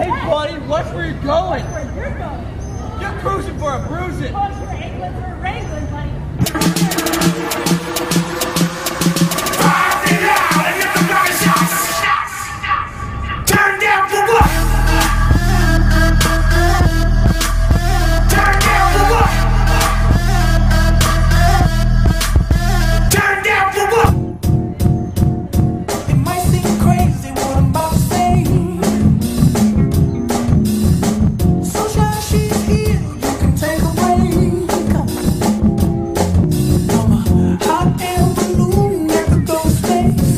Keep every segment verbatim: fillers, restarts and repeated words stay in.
Hey, buddy, watch where you're going. Watch where you're going. You're cruising for a bruising. Watch your anklets are wrangling, buddy. Turn down for what? Turn down for what? Turn down for what? It might seem crazy what I'm about to say. Sunshine, she's here, you can take a break. I'm a hot air balloon that could go to space.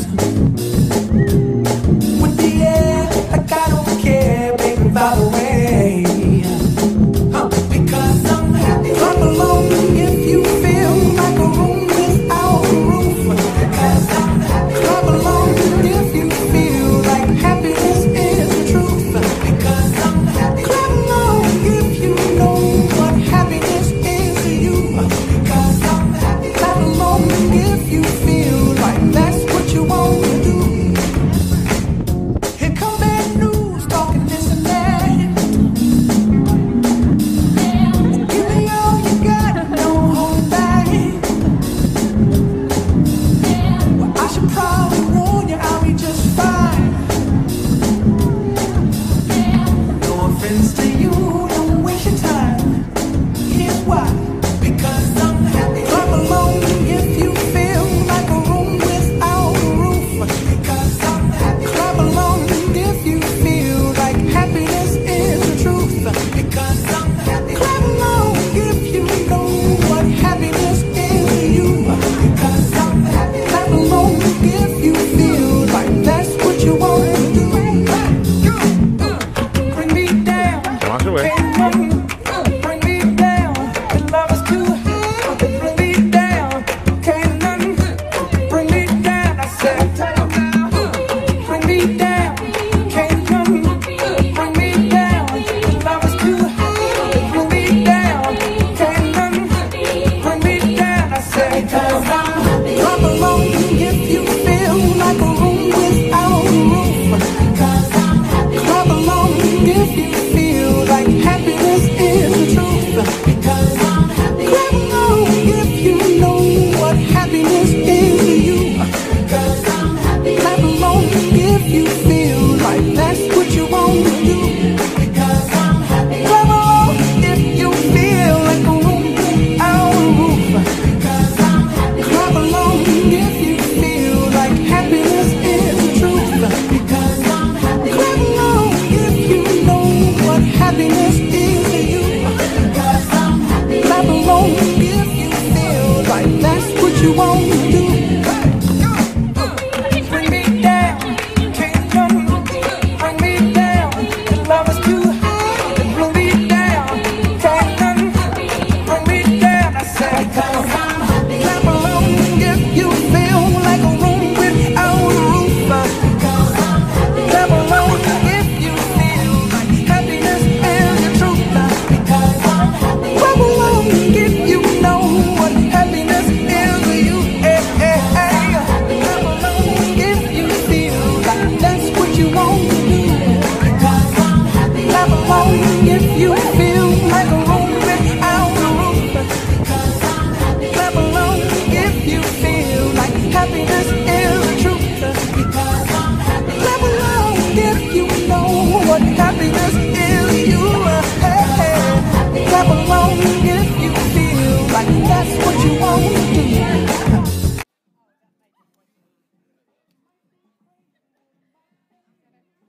With the air, like I don't care, baby, by the way. Huh, because I'm happy. Clap along if you feel like a room without a roof. Because I'm happy. Clap along if you feel like happiness is the truth. Because I'm happy. Clap along if you know what happiness is to you. Because I'm happy. Clap along if you feel like that's what you want to do. Here come bad news, talking this and that. Give me all you got, don't hold back. Well, I should probably warn you, I'll be just fine. No offense to you, don't waste your time. Here's why. Because I'm happy. Clap along if you feel like a room without a roof. Because I'm happy. Clap along if you feel like happiness is the truth. Because I'm happy. Clap along if you know what happiness is to you. Because I'm happy. Clap along if you feel like that's what you want to do. Bring me down. Walk away. Bring me down. Your love is too high. Bring me down. Can't nothing. Bring me down. I said, bring me down. Can't nothing. Bring me down. Your love is too high. Bring me down. Can't nothing. Bring me down. I said, drop along if you feel like a room without a roof. Clap along if you feel like happiness is the truth. Because I'm happy. Clap along if you know what happiness is to you. Because I'm happy. Clap along if you feel like that's what you want to do. Because I'm happy. Clap along if you feel like a room without a roof. Because I'm happy. Clap along if you feel like happiness is the truth. Because I'm happy. Clap along if you know what happiness is to you. Because I'm happy. Clap along if you feel like that's what you want to do. Bring me down, can't come. Bring me down, your love is too high. Bring me down, can't come. Bring me down, I said. Because I'm happy. Clap along if you feel like a room without a roof. Because I'm happy. Clap along if you feel like happiness is the truth. Because I'm happy. Clap along if you know what happiness is to you. Hey, hey, hey. Clap along if you feel like that's what you want to do. Because I'm happy. Clap along if you feel like a room without a roof. Because I'm happy. Clap along if you feel like happiness is the truth. Because I'm happy. Clap along if you know what happiness is to you. Hey, hey. Clap along if you feel like that's what you